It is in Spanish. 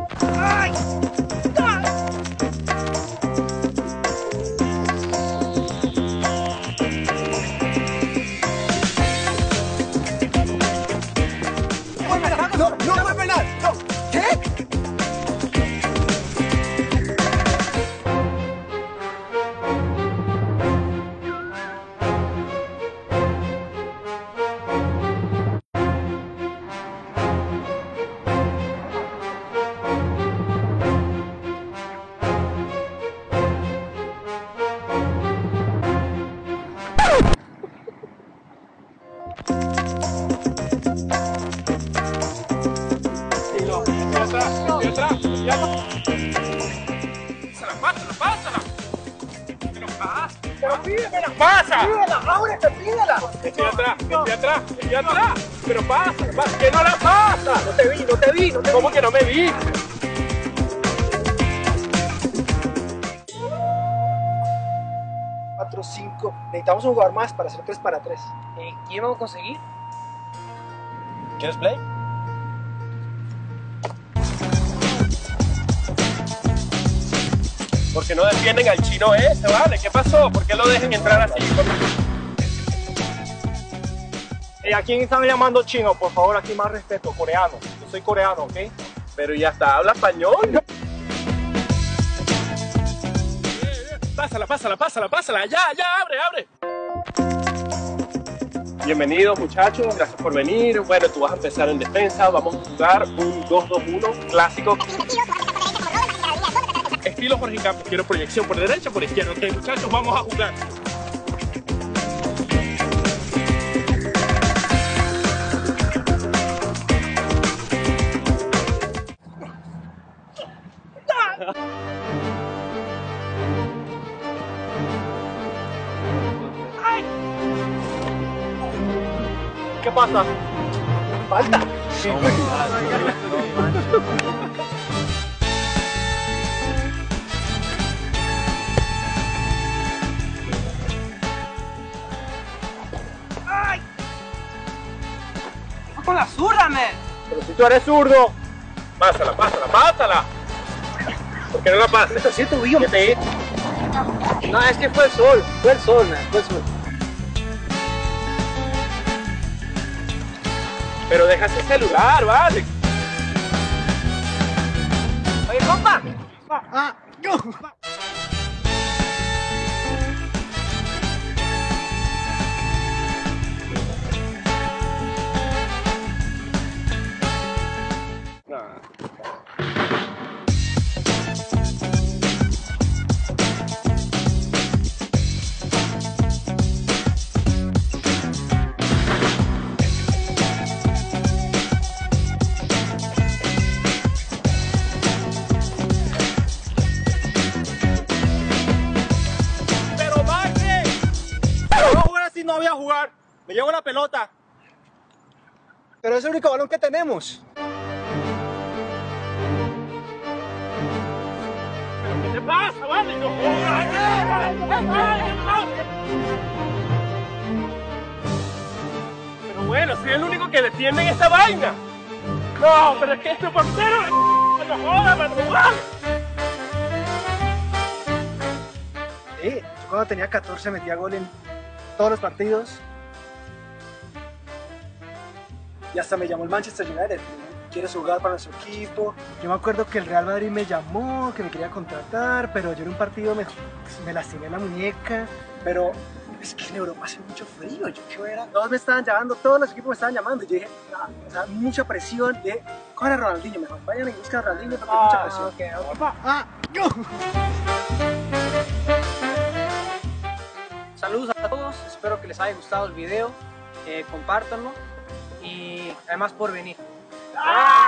¡Ay! No, no fue penal. No. ¿Qué? ¡Pasa! ¡Pídela! ¡Ábrete, pídela! Estoy atrás. Pero pasa, que no la pasa. No te vi. ¿Cómo que no me vi? Cuatro, 5. Necesitamos un jugador más para hacer 3 para 3. ¿Quién vamos a conseguir? ¿Quieres play? ¿Por qué no defienden al chino ese, vale? ¿Qué pasó? ¿Por qué lo dejan entrar así? ¿A quién están llamando chino? Por favor, aquí más respeto, coreano. Yo soy coreano, ¿ok? Pero ya está, habla español. Pásala. Ya, abre. Bienvenidos muchachos, gracias por venir. Bueno, tú vas a empezar en defensa, vamos a jugar un 2-2-1 clásico. Estilo Jorge Campos, quiero proyección por derecha, por izquierda. Ok muchachos, vamos a jugar. ¿Qué pasa? ¡Falta! ¡Con la zurda, man! Pero si tú eres zurdo, pásala. ¿Por qué no la pasas? Lo siento, Billo. ¿Qué te No, es que fue el sol, man, fue el sol. Pero deja ese celular, vale. Oye, compa. Pero Maque, No jugar así, no voy a jugar. Me llevo la pelota. Pero es el único balón que tenemos. ¿qué te pasa, vale? No jodas. Pero bueno, soy el único que defiende en esta vaina. No, pero es que este portero no joda, mano. Yo cuando tenía 14 metía gol en todos los partidos. Y hasta me llamó el Manchester United. ¿Quieres jugar para nuestro equipo? Yo me acuerdo que el Real Madrid me llamó, que me quería contratar, pero yo en un partido me lastimé la muñeca. Pero es que en Europa hace mucho frío. Yo era, todos me estaban llamando, todos los equipos me estaban llamando. Y yo dije, o sea, mucha presión. Y dije, cojan a Ronaldinho mejor. Vayan y busquen a Ronaldinho porque hay mucha presión. Saludos a todos, espero que les haya gustado el video, compártanlo y además por venir. ¡Ah!